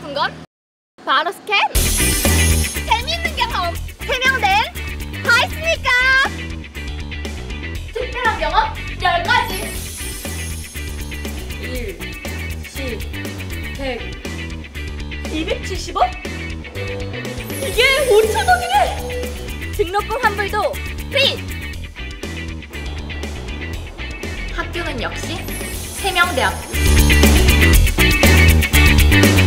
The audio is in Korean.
싶은 건 바로 스캔! 재미있는 경험! 세명된 다 있으니까! 특별한 경험 10가지! 1, 10, 100, 270원? 이게 5,000원이네! 등록금 환불도 프리! 학교는 역시 세명대학교.